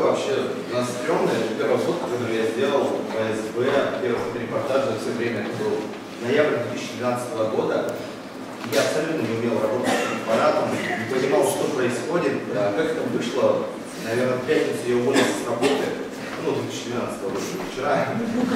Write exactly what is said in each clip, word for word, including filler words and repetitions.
вообще у нас стрёмная. Это первая фотка, которую я сделал в АСБ, первых репортажей все время. Это был ноябрь две тысячи двенадцатого года. Я абсолютно не умел работать с аппаратом, не понимал, что происходит. Как это вышло, наверное, в пятницу я уволился с работы. Ну, две тысячи двенадцатого года, вчера.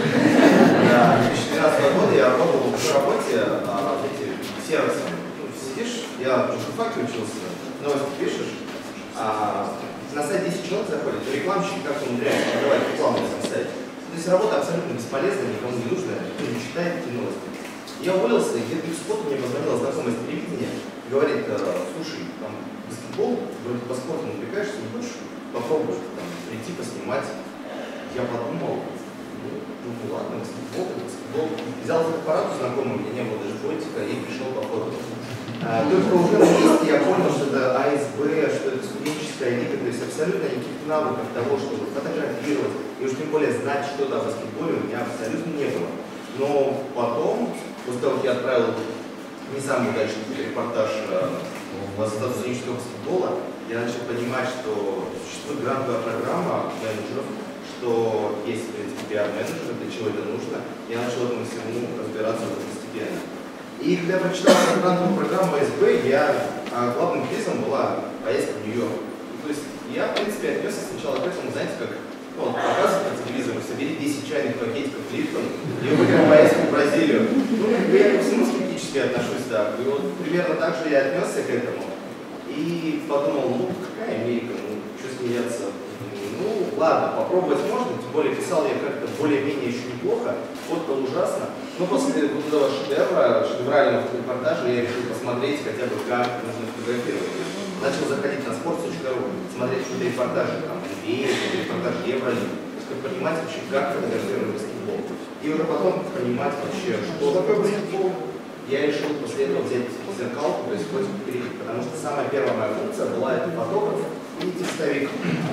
Да, две тысячи двенадцатого года я работал в работе, а, знаете, сервисом. Ну, сидишь, я в журфаке учился, новости пишешь, а на сайт десять человек заходит, рекламщик как-то умудряется продавать рекламу на своем сайте. То есть работа абсолютно бесполезная, никому не нужная, никто не читает эти новости. Я уволился, и где-то в субботу мне позвонила знакомая с телевидения, говорит, слушай, там баскетбол, вроде по спорту напрягаешься, не хочешь попробовать там, прийти поснимать? Я подумал, ну, ну ладно, баскетбол, баскетбол. Взял аппарат знакомый, у меня не было даже фотика, и пришел по фото. А, только уже на месте я понял, что это АСБ, что это студенческая лига, то есть абсолютно никаких навыков того, чтобы фотографировать, и уж тем более знать что-то о баскетболе у меня абсолютно не было. Но потом, после того, как я отправил не самый удачный репортаж в Ассоциацию студенческого баскетбола, я начал понимать, что существует грантовая программа менеджеров, что есть, в принципе, пиар-менеджер, для чего это нужно. Я начал этому всему разбираться постепенно. И когда я прочитал грантовую программу АСБ, я, а главным призом была поездка в Нью-Йорк. То есть я, в принципе, отнесся сначала к этому, знаете, как ну, показывают по телевизору, собери десять чайных пакетиков Липтон и выиграем поездку в Бразилию. Ну, я ко всему скептически отношусь, да. И вот примерно так же я отнесся к этому. И подумал, ну, какая Америка, ну, что смеяться. Ну, ладно, попробовать можно, тем более писал я как-то более-менее еще неплохо, фоткал ужасно. Но после вот этого шедевра, шедеврального репортажа я решил посмотреть хотя бы, как нужно фотографировать. Начал заходить на спортс точка ру, смотреть какие-то репортажи, там, эн би эй, репортажи Евролиги, чтобы понимать вообще, как фотографировать баскетбол. И уже потом понимать вообще, что такое баскетбол. Я решил после этого взять зеркалку, то есть фотик перейти, потому что самая первая моя функция была это фотограф и текстовик.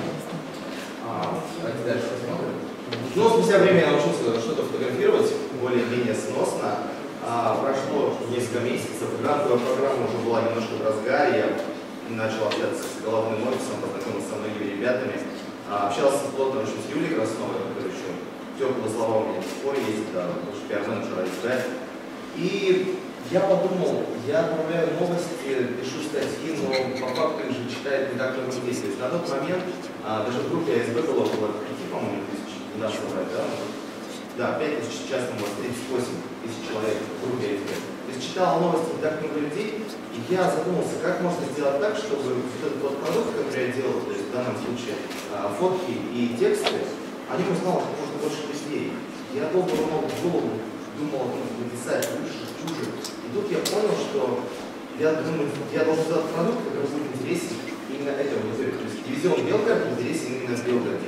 А, давайте дальше посмотрим. Ну, спустя время я научился что-то фотографировать более-менее сносно. А, прошло несколько месяцев, грантовая программа уже была немножко в разгаре. Я начал общаться с головным офисом, познакомился со многими ребятами. А, общался плотно очень с Юлией Красновой, которая еще теплые слова у меня до сих пор есть, да, тоже пиар-менеджер АСБ. И я подумал, я отправляю новости, пишу статьи, но по факту их же читает не так много людей. То есть на тот момент а, даже в группе АСБ было около пяти, по-моему, тысяч, не надо собрать, да? Да, пять тысяч, сейчас там у вас тридцать восемь тысяч человек в группе АСБ. То есть читал новости не так много людей, и я задумался, как можно сделать так, чтобы вот этот вот продукт, который я делал, то есть в данном случае а, фотки и тексты, они узнал как можно больше людей. Я долго ломал голову, думал о том, чтобы написать лучше, чуже. И тут я понял, что я думаю, я должен сделать продукт, который будет интересен именно этой аудитории. То есть дивизион Белгород интересен именно в Белгороде.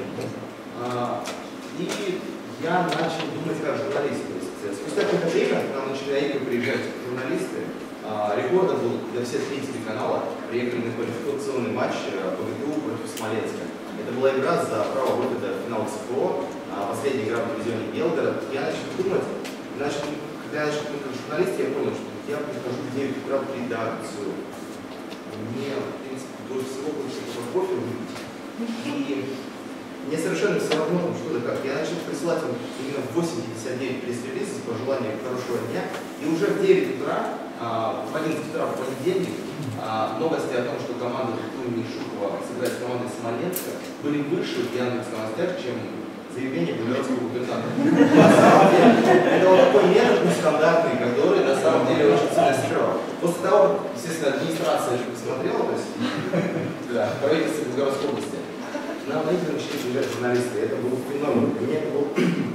А, и я начал думать как журналист. То есть, спустя какое-то время, когда начали Аика приезжать журналисты, а, рекордом был для всех зрителей канала, приехали на квалификационный матч ПГТУ против Смоленска. Это была игра за право выхода в финал ЦФО, а, последняя игра в дивизионе Белгород. Я начал думать, начал, когда я начал думать как журналист, я понял, что я прихожу в девять утра в редакцию. Мне, в принципе, больше всего хочется кофе выпить. И мне совершенно все равно, что да как. Я начал присылать им именно в восемь пятьдесят девять пресс-релизы с пожеланием хорошего дня. И уже в девять утра, а, в одиннадцать утра в понедельник, а, новости о том, что команда Туни Шухова сыграет с командой Смоленска, были выше в Яндекс новостях, чем заявление губернского губернатора. На самом деле, это вот такой метод нестандартный, который на самом деле очень сильно строил. После того, как, естественно, администрация это посмотрела, то есть, да, правительство Белгородской области, нам на эти начали приезжать журналисты. Это был феномен. Для меня это был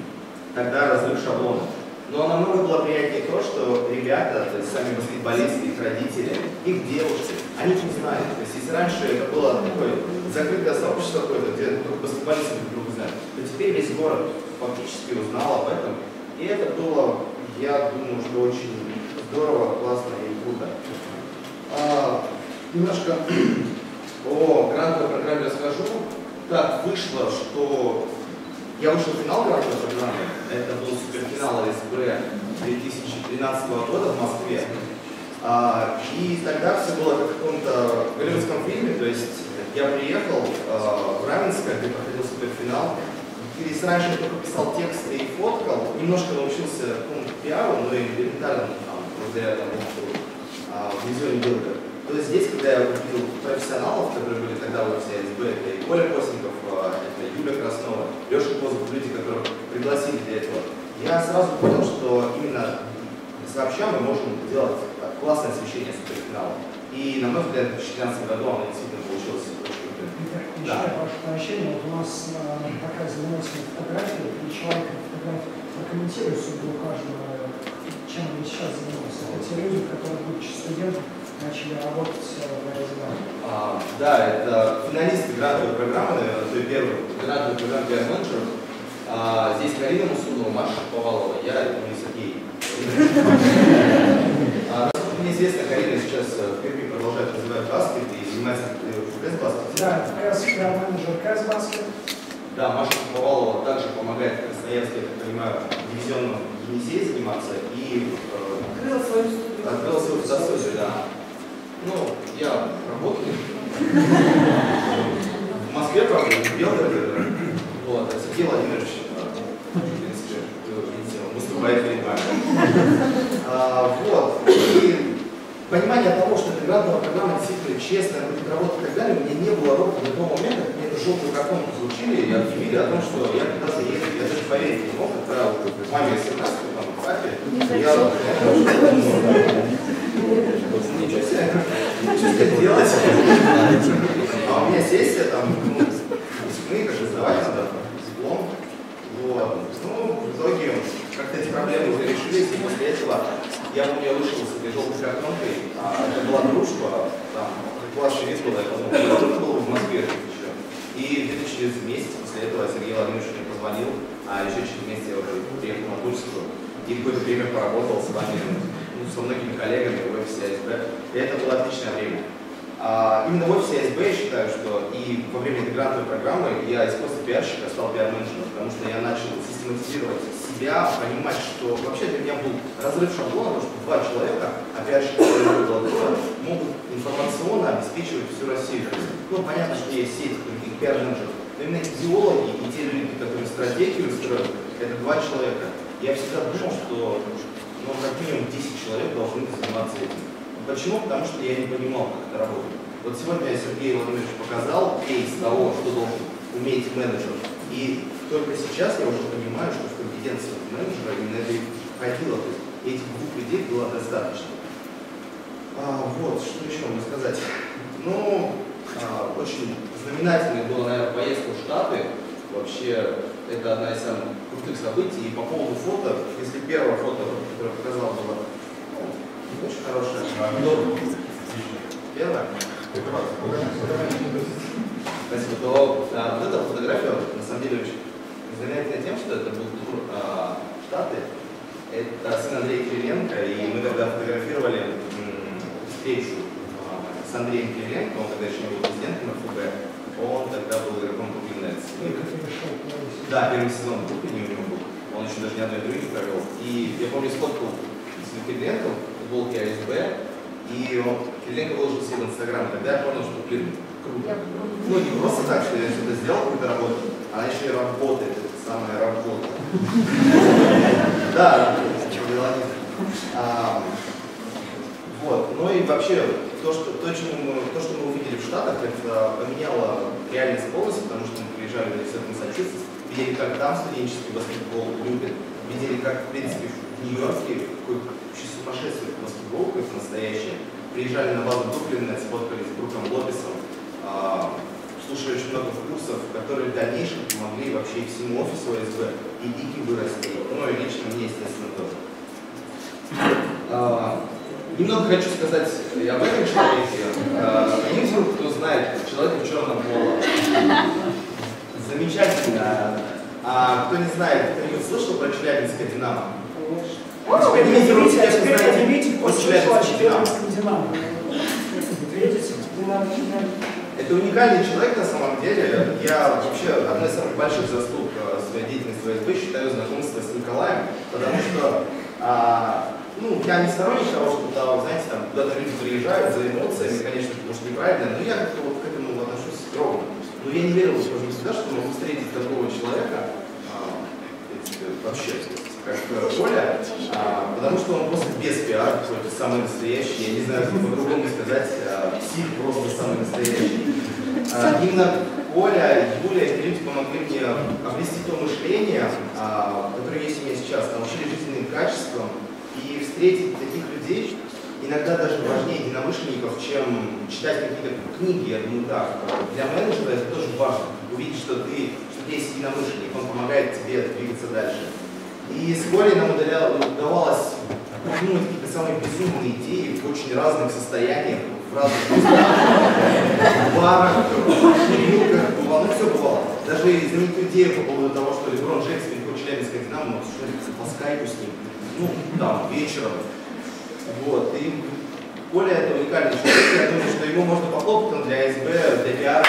тогда разрыв шаблона. Но намного было приятнее то, что ребята, то есть сами баскетболисты, их родители, их девушки, они не знают. То есть если раньше это было такое закрытое сообщество какое-то, где только баскетболисты друг друга знают, то теперь весь город фактически узнал об этом. И это было, я думаю, что очень здорово, классно и круто. А, немножко о грантовой программе расскажу. Так вышло, что я вышел в финал грантовой программы. Это был суперфинал АСБ две тысячи тринадцатого года в Москве. А, и тогда все было как в каком-то голливудском фильме, то есть я приехал э, в Раменское, где проходил суперфинал. Если раньше я только писал тексты и фоткал, немножко научился ну, пиару, но и элементарно, там, благодаря тому, что а, в визуальном билдер. То есть здесь, когда я увидел профессионалов, которые были тогда в эй эс би, это и Коля Косников, это Юля Краснова, Леша Козов, люди, которых пригласили для этого, я сразу понял, что именно сообща мы можем делать классное освещение суперфинала. И, на мой взгляд, в две тысячи тринадцатом году оно действительно получилось очень круто. Да. Ваше поощрение, вот у нас а, такая занимательная фотография, и человек фотографию прокомментирует судьбу каждого, чем они сейчас занимаются. Это те люди, которые, будучи студентами, начали работать в эй эс би. А, да, это финалисты грантовой программы, наверное, той первой грантовой программы пиар менеджеров. А, здесь Карина Мусунова, Маша Шаповалова, я и Сергей. Насколько мне известно, Карина сейчас в Перми продолжает развивать баскет и занимается в Кэс-баскете. Да, это пиар-менеджер Кэс-баскет. Да, Маша Шаповалова также помогает в Красноярске, я так понимаю, дивизионном Енисее заниматься и Открыла свою студию. Открыла свою фотостудию, да. Ну, я работаю. В Москве, правда, в Белгороде. Вот, а Сергей Владимирович, в принципе, выступает перед вами. А, вот. И понимание того, что эта грантовая программа действительно честная, будет работать и так далее, у меня не было ровно до того момента, как мне эту желтую картонку получили и объявили о том, что я куда-то еду. Я даже поверить не мог, когда маме смс, там, папе, я ничего себе, ничего себе делать. А у меня сессия, там, ну, выпускные, как же сдавать надо, диплом. Вот. Ну, в итоге, как-то эти проблемы уже решились, и после этого, я помню, я вышел с этой желтой картонкой, а это была дружба, там, классный вид был, я подумал, дружба была в Москве еще. И где-то через месяц после этого Сергей Владимирович мне позвонил, а еще через месяц я уже приехал на Тульскую, и какое-то время поработал с вами, ну, со многими коллегами в офисе эй эс би, и это было отличное время. А, именно в офисе эй эс би я считаю, что и во время этой грантовой программы я из просто пиарщика стал пиар-менеджером, потому что я начал систематизировать себя, понимать, что вообще для меня был разрыв шаблона, потому что два человека, а пиарщика было трое, могут информационно обеспечивать всю Россию. Ну, понятно, что есть сеть других пиар-менеджеров, но именно идеологи и те люди, которые стратегию строят, это два человека. Я всегда думал, что ну, как минимум десять человек должны заниматься этим. Почему? Потому что я не понимал, как это работает. Вот сегодня Сергей Владимирович показал кейс того, что должен уметь менеджер. И только сейчас я уже понимаю, что в компетенции менеджера именно это и входило. То есть этих двух людей было достаточно. А, вот, что еще могу сказать? Ну, а, очень знаменательной была, наверное, поездка в Штаты. Вообще, это одна из самых крутых событий. И по поводу фото, если первое фото, которое я показал, было ну, не очень хорошее, но первое. Спасибо. То а, вот эта фотография, на самом деле, очень знаменательна тем, что это был тур а, в Штаты. Это сын Андрея Кириленко, и мы тогда фотографировали м, встречу а, с Андреем Кириленко, он тогда еще не был президентом эр эф бэ. Он тогда был игроком Brooklyn Nets. Да, первый сезон в Бруклине у него был. Он еще даже ни одной игры не провел. И я помню, сфоткал с Кириленко в футболке эй эс бэ, и он, Кириленко выложил себе в Инстаграм. Тогда я понял, что, блин, круто. Ну, не просто так, что я что-то сделал, какую-то работу, она еще и работает. Это самая работа. Да, чем делать. Вот. Ну и вообще, то, что, то, чему мы, то, что мы увидели в Штатах, это поменяло реальность полностью, потому что мы приезжали в университет Массачусетс, видели, как там студенческий баскетбол любят, видели, как, в принципе, в Нью-Йорке какой вообще сумасшествие баскетбол, какое-то настоящее. Приезжали на базу Бруклина, сфоткались с Бруком Лопесом, а, слушали очень много курсов, которые в дальнейшем помогли вообще всему офису эй эс бэ и ИКИ вырасти, ну и лично мне, естественно, тоже. А, Немного хочу сказать об этом человеке. Есть вдруг, кто знает человека в черном поло? Замечательно. А кто не знает, кто-нибудь слышал про Челябинское Динамо? Поднимите руки, если знаете про Челябинское Динамо. Это уникальный человек на самом деле. Я вообще одной из самых больших заслуг своей деятельности в эй эс бэ считаю знакомство с Николаем, потому что а, ну, я не сторонник того, чтобы, да, знаете, там, куда-то люди приезжают за эмоциями, конечно, это может неправильно, но я как-то вот к этому отношусь ровно. Но я не верил тоже всегда, что могу встретить такого человека, а, вообще, как Коля, а, потому что он просто без пиара, какой-то самый настоящий, я не знаю, как по-другому сказать, а, псих просто самый настоящий. А, именно Коля, Юля, эти люди помогли мне обрести то мышление, а, которое есть у меня сейчас, научили жизненным качествам, и встретить таких людей иногда даже важнее единомышленников, чем читать какие-то книги, я думаю, так. Для менеджера это тоже важно, увидеть, что ты, что ты есть единомышленник, он помогает тебе двигаться дальше. И с Колей нам удавалось придумать какие-то самые безумные идеи в очень разных состояниях, в разных местах, в барах, в курилках, бывало, ну все бывало. Даже знаменитую идею по поводу того, что Леброн Джеймс переходит в Челябинское Динамо, но что-нибудь по скайпу с ним, ну, там, вечером. Вот, и Коля это уникальный человек, я думаю, что ему можно похлопать, он для СБ, для пиара.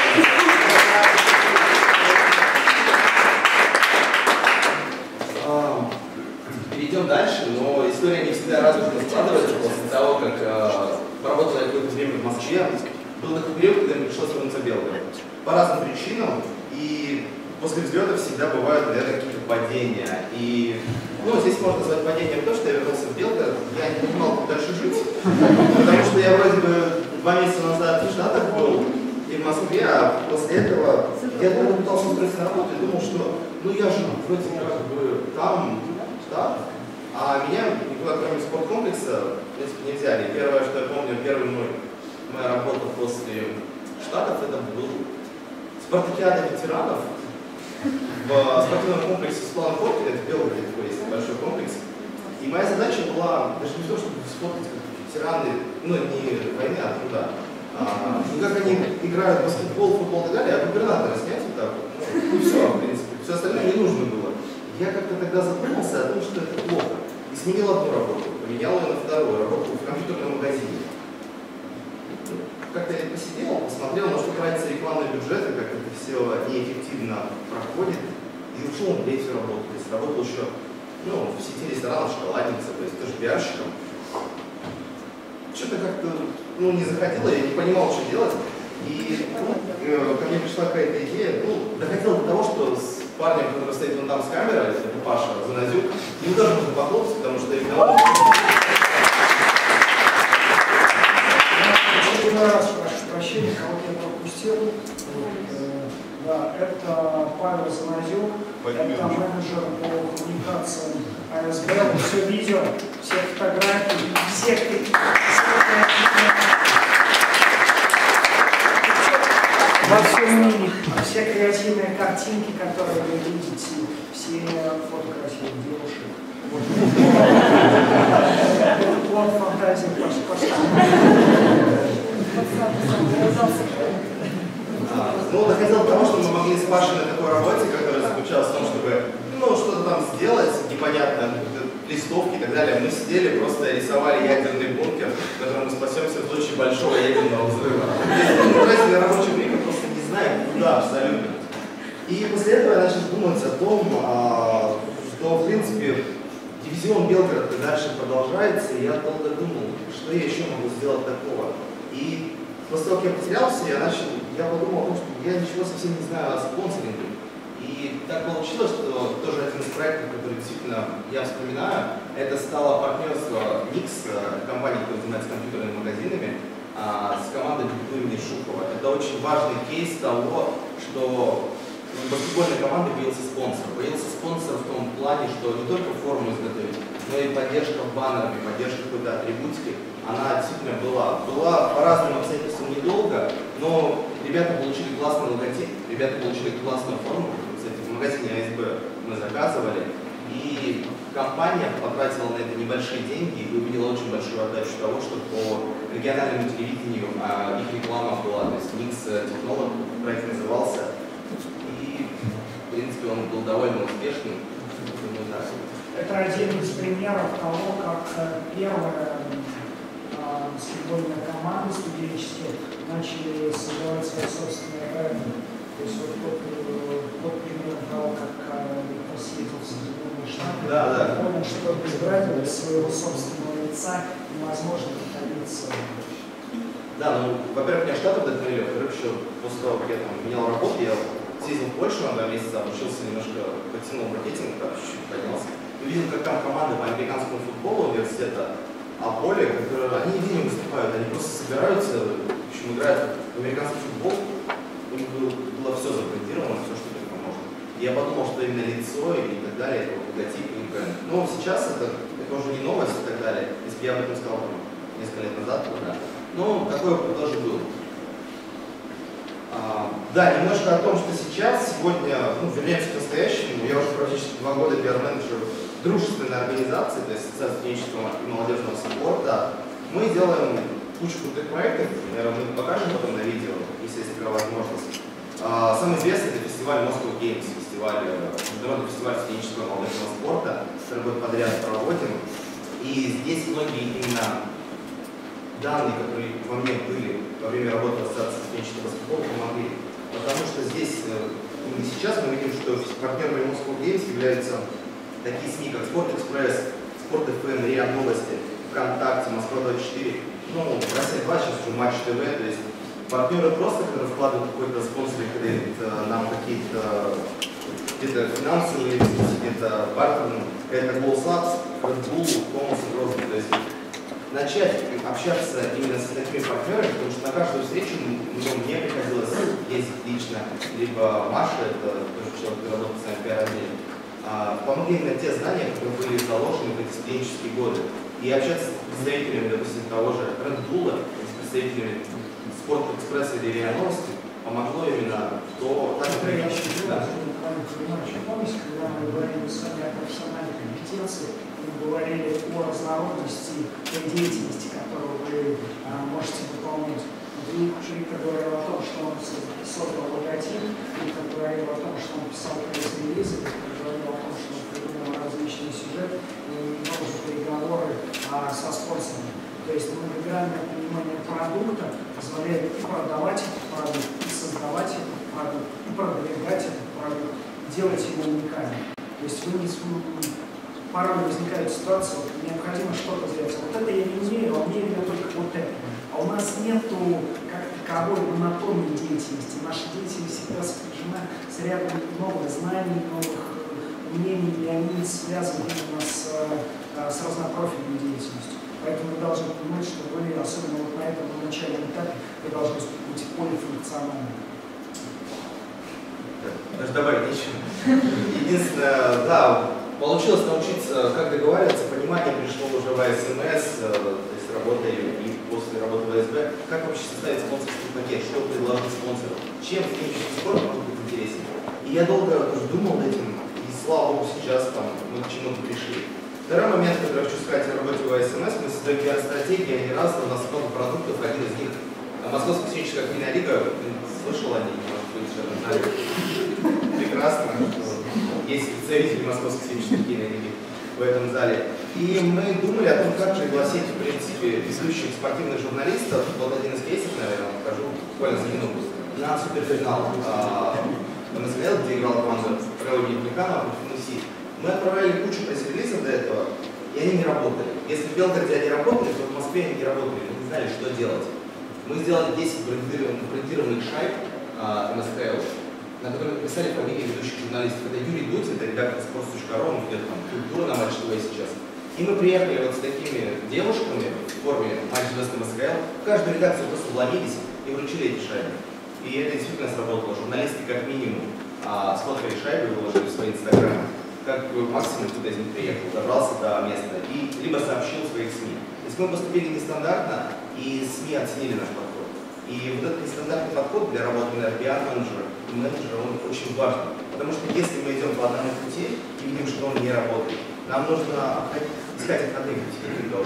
Перейдем дальше, но история не всегда радужно складывается после того, как э, поработал я какое-то время в Москве. Был такой период, когда мне пришлось вернуться в Белгород. По разным причинам, и после взлета всегда бывают, наверное, какие-то падения. И, ну, здесь можно назвать падением то, что я вернулся в Белгород, я не понимал, как дальше жить, потому что я вроде бы два месяца назад в Штатах был, и в Москве, а после этого я только пытался устроиться на работу и думал, что, ну, я же вроде как бы там, да, а меня никуда, кроме спорткомплекса, в принципе, не взяли. Первое, что я помню, первый мой, моя работа после Штатов, это был спартакиада ветеранов в спортивном комплексе Светлана Форкина, это в Белгороде такой есть большой комплекс. И моя задача была даже не то, чтобы сфоткать как ветераны, ну, не войны, а труда. А, ну, как они играют в баскетбол, футбол и так далее, а губернатора снять вот так вот. Ну, и все, в принципе. Все остальное не нужно было. Я как-то тогда задумался о том, что это плохо. И сменил одну работу, поменял ее на вторую, работу в компьютерном магазине. Как-то я посидел, посмотрел, на что тратятся рекламные бюджеты, как это все неэффективно проходит, и ушел на третью работу. То есть работал еще ну, в сети ресторанов «Шоколадница», то есть тоже пиарщиком. Что-то как-то ну, не заходило, я не понимал, что делать. И ну, э, ко мне пришла какая-то идея, ну, доходило до того, что с парнем, который стоит вон там с камерой, это Паша Заназюк, ему тоже можно похлопать, потому что их давно... Очередной раз прошу прощения, кого-то я пропустил. Да, это Павел Заназюк, это менеджер по коммуникациям АСБ. Он все видео, все фотографии, все во всем мире, все креативные картинки, которые вы видите, все фотографии девушек. Вот фантазия пошла. Ну, доходило до того, что мы могли с Пашей на такой работе, которая заключалась в том, чтобы ну, что-то там сделать, непонятно, листовки и так далее. Мы сидели, просто рисовали ядерный бункер, в котором мы спасемся в случае большого ядерного взрыва. Мы тратили рабочее время, просто не знаем, куда абсолютно. И после этого я начал думать о том, что, в принципе, дивизион Белгород дальше продолжается, и я долго думал, что я еще могу сделать такого. И после того, как я потерялся, я начал, я подумал о том, что я ничего совсем не знаю о спонсоринге. И так получилось, что тоже один из проектов, который действительно я вспоминаю, это стало партнерство Никс, компании, которая занимается компьютерными магазинами, с командой имени Шухова. Это очень важный кейс того, что в баскетбольной команде появился спонсор. Появился спонсор в том плане, что не только форму изготовить, но и поддержка баннерами, поддержка какой-то атрибутики, она действительно была. Была по разным обстоятельствам недолго, но ребята получили классный логотип, ребята получили классную форму. Кстати, в магазине АСБ мы заказывали, и компания потратила на это небольшие деньги и увидела очень большую отдачу того, что по региональному телевидению а, их реклама была, то есть Никс Технолог проект назывался. И, в принципе, он был довольно успешным. Это один из примеров того, как первая баскетбольная команда студенческие начали создавать свои собственные бренды. То есть вот тот, тот пример того, как съездил в Соединенные Штаты, да, да. понял, что без бренда, без своего собственного лица невозможно добиться Да, ну, во-первых, меня штаты вдохновили, во-вторых, еще после того, как я там менял работу, я съездил в Польшу на два месяца, обучился немножко, подтянул маркетинг, так, чуть-чуть поднялся. Увидел, как там команды по американскому футболу университета Аполе, которые, они нигде не выступают, они просто собираются, в общем, играют в американский футбол, у них было, было все забрендировано, все, что только можно. И я подумал, что именно лицо и так далее, это логотип, и бренд. Но сейчас это, это уже не новость и так далее, если бы я об этом сказал там, несколько лет назад, то да. Но такой опыт тоже был. А, да, немножко о том, что сейчас, сегодня, ну, вернемся к настоящему, я уже практически два года пиар-менеджер дружественной организации, то есть Ассоциация студенческого и молодежного спорта. Мы делаем кучу крутых проектов, наверное, мы покажем потом на видео, если есть такая возможность. А, самый известный это фестиваль Moscow Games, фестиваль, международный фестиваль студенческого и молодежного спорта, который год подряд проводим. И здесь многие именно данные, которые во мне были во время работы в Ассоциации студенческого баскетбола, помогли. Потому что здесь, именно сейчас мы видим, что партнерами Moscow Games являются такие СМИ, как Спорт-Экспресс, Спорт-ФМ, РИА Новости, ВКонтакте, Москва двадцать четыре, ну, Россия два, сейчас уже Матч ТВ, то есть партнеры просто, когда вкладывают какой-то спонсор, когда нам какие-то где-то финансовые, где-то бартерные, это Голсапс, Red Bull, Томас и Грозный, то есть начать общаться именно с такими партнерами, потому что на каждую встречу ну, мне приходилось ездить лично, либо Маша, это тоже человек, который работает с нами пиар-отделе, помогли именно те знания, которые были заложены в эти студенческие годы. И общаться с представителями, допустим, того же Red Bull, с представителями Спорт-Экспресса или РИА Новости, помогло именно то, так как я еще да. Помните, когда мы говорили с вами о профессиональной компетенции, мы говорили о разнородности той деятельности, которую вы а, можете выполнять. Виктор говорил о том, что он создал логотип, Виктор говорил о том, что он писал пресс-релизы, Виктор говорил о том, что он придумал различные сюжеты и тоже переговоры а, со спонсорами. То есть многогранное понимание продукта позволяет и продавать этот продукт, и создавать этот продукт, и продвигать этот продукт, делать его уникальным. То есть вы не порой возникает ситуация, вот, необходимо что-то сделать. Вот это я не умею, а мне видно только вот это. А у нас нету как таковой монотонной деятельности. Наша деятельность всегда сопряжена с рядом новых знаний, новых мнений, и они связаны именно с, с разнопрофильной деятельностью. Поэтому вы должны понимать, что вы, особенно вот на этом начальном этапе, вы должны быть полифункциональным. Даже добавить нечего. Единственное, да, получилось научиться, как договариваться, понимание пришло уже в АСМС, то есть работая и после работы в АСБ, как вообще составить спонсорский пакет, что предложить спонсору, чем студенческий спорт может быть интересен. И я долго тоже думал над этим, и слава богу, сейчас там мы к чему-то пришли. Второй момент, который я хочу сказать о работе в АСМС, мы создаем пиар-стратегии, они разные, у нас много продуктов, один из них Московская студенческая книжная лига, слышал о ней, может быть, знали. Прекрасно, есть представители Московской студенческой книжной лиги в этом зале. И мы думали о том, как пригласить, в принципе, ведущих спортивных журналистов, вот один из кейсов, наверное, покажу буквально за минуту, на суперфинал эн эс эл, где играл команда Рэуни Плеханова против МСИ. Мы отправляли кучу пресс-релизов до этого, и они не работали. Если в Белгороде они работали, то в Москве они не работали, мы не знали, что делать. Мы сделали десять брендированных шайб эн эс эл, на которых написали фамилии ведущих журналистов. Это Юрий Дудь, это редактор спорт точка ру, он ведет там культуру на Матч ТВ сейчас. И мы приехали вот с такими девушками в форме Матч ТВ эн эс эл, в каждую редакцию просто вломились и вручили эти шайбы. И это действительно сработало. Журналисты как минимум а, сфоткали шайбы и выложили в свои инстаграмы. Как максимум кто-то из них приехал, добрался до места и либо сообщил в своих СМИ. То есть мы поступили нестандартно, и СМИ оценили наш подход. И вот этот нестандартный подход для работы пиар-менеджера и менеджера, он очень важен. Потому что если мы идем по одному пути и видим, что он не работает, нам нужно искать обходные пути какие-то.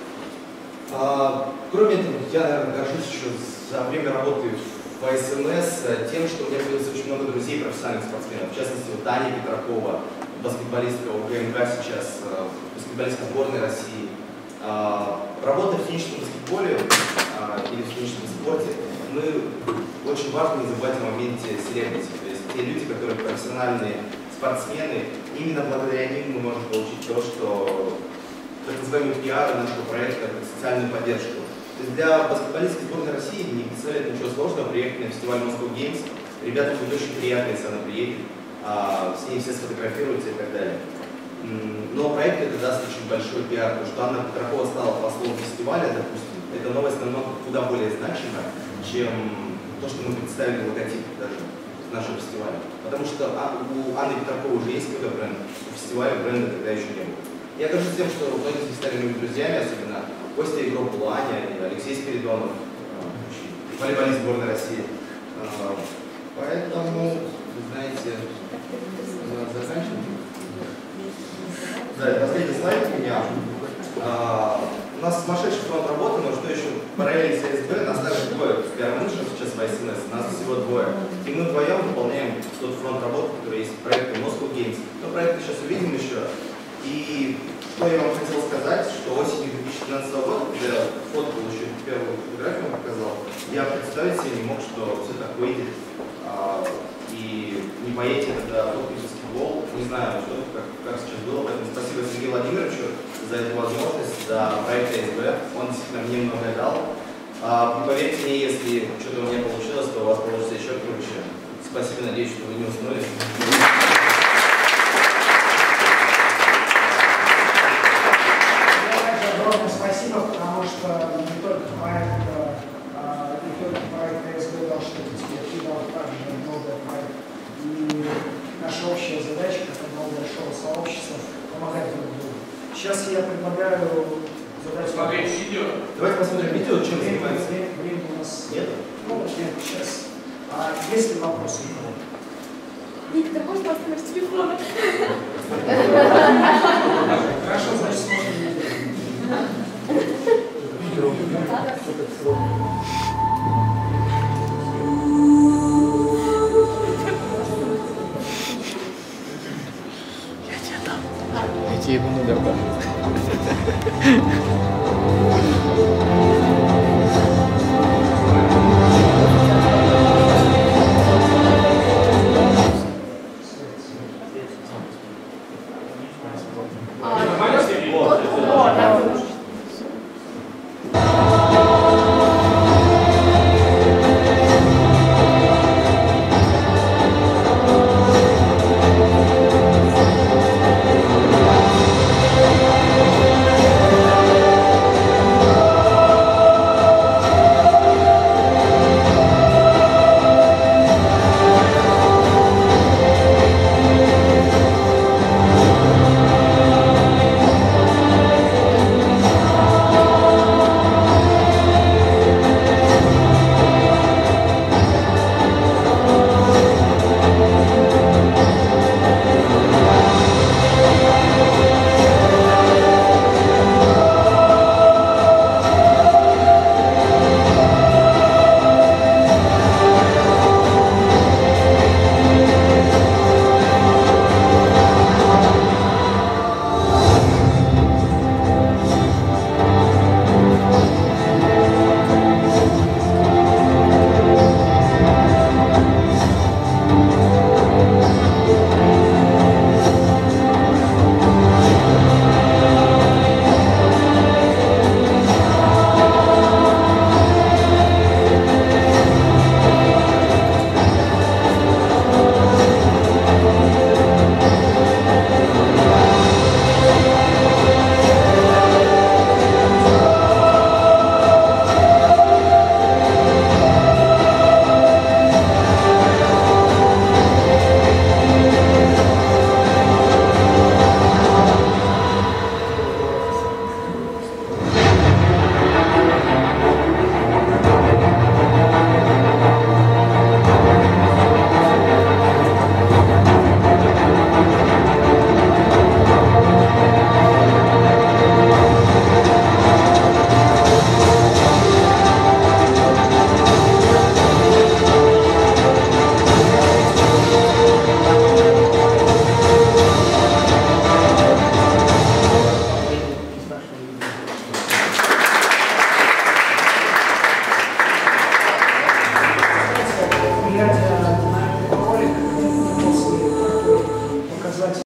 А, кроме этого, я, наверное, горжусь еще за время работы в АСМС тем, что у меня появилось очень много друзей профессиональных спортсменов. В частности, вот Таня Петракова, баскетболистка УГМК сейчас, баскетболистка сборной России. Работая в студенческом баскетболе или в студенческом спорте, мы очень важно не забывать о моменте селебрити. То есть те люди, которые профессиональные спортсмены, именно благодаря ним мы можем получить то, что так называемый пиар нашего проекта, социальную поддержку. То есть для баскетболистской сборной России не представляет ничего сложного приехать на фестиваль Moscow Games. Ребята будут очень приятные, если она приедет, а, с ней все сфотографируются и так далее. Но проект это даст очень большой пиар, потому что Анна Петракова стала послом фестиваля, допустим. Эта новость намного куда более значима, чем то, что мы представили логотип даже нашего фестиваля. Потому что у Анны Петраковой уже есть какой-то бренд, у фестиваля бренда тогда еще не было. Я горжусь тем, что многие стали моими друзьями, особенно Костя Игров Буланя, Алексей Спиридонов, волейболист сборной России. Поэтому, вы знаете, заканчиваем. Да, последний слайд у меня. А, у нас сумасшедший фронт работы, но что еще параллельно с АСБ, нас также двое пиар-менеджеров сейчас в Айсинес, нас всего двое. И мы вдвоем выполняем тот фронт работы, который есть в проекте Moscow Games. Но проект сейчас увидим еще. И что я вам хотел сказать, что осенью две тысячи двенадцатого года, когда я фоткал еще первую фотографию показал, я представить себе не мог, что все так выйдет. А, и не поедете тогда фоткать баскетбол. Не знаю, что как, как сейчас было, поэтому спасибо Сергею Владимировичу за эту возможность, за проект АСБ. Он действительно мне многое дал. А, поверьте мне, если что-то у меня получилось, то у вас получится еще круче. Спасибо, надеюсь, что вы не уснули. Спасибо, потому что не только проект, а, не только проект АСБ дал что-то тебе, ты дал также новый проект. И наша общая задача, как одного большого сообщества, помогать друг другу. Сейчас я предлагаю задать Смотреть видео. Давайте посмотрим видео, чем занимается. Времени у нас нет. Ну, нет, сейчас. А есть ли вопросы? Виктор, можно оставить телефон? Хорошо, значит, смотрим видео. Я тебе его номер дам.